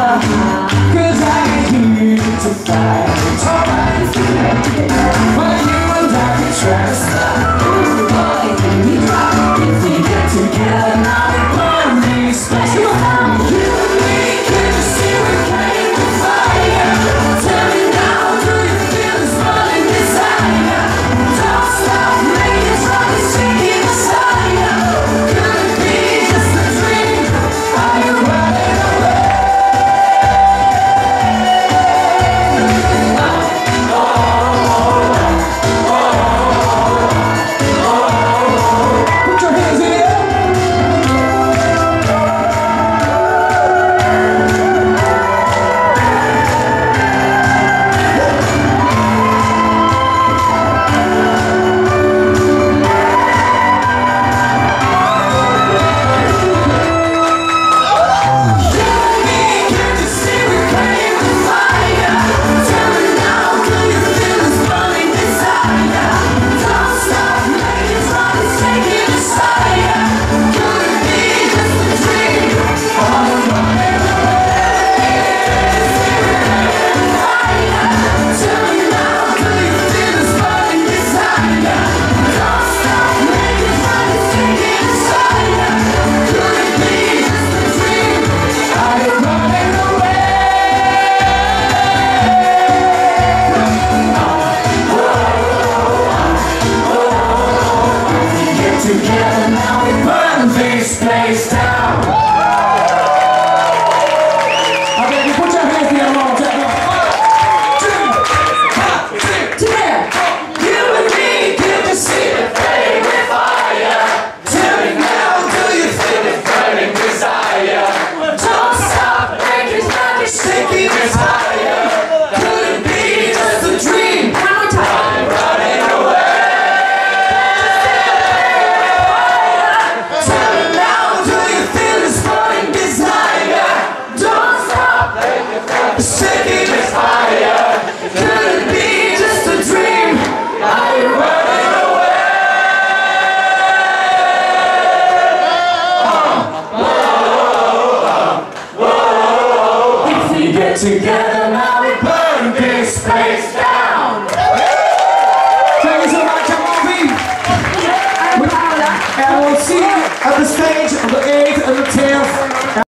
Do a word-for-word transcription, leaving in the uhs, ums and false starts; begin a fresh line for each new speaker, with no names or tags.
Cause I ain't here to fight. It's alright when you and I can trust. Ooh boy, can we try? If we get together now we burn these places. You and me, can't you see we came to fire? Tell me now, do you feel this burning desire? Don't stop, make it try to sink in the fire. Could it be just a dream? Are you running away? Put your hands in the air. Together now we burn this place down. Okay, you put your hands together one more time. One, two, one, two, together. You and me, can you see the flame with fire? Tell me now, do you feel the burning desire? Don't stop, make it not shaking this higher. Could it be just a dream? I'm running away. Shaking is higher. Could it be just a dream? Are you running away? Oh, whoa, whoa. If we get together now, we burn this place down.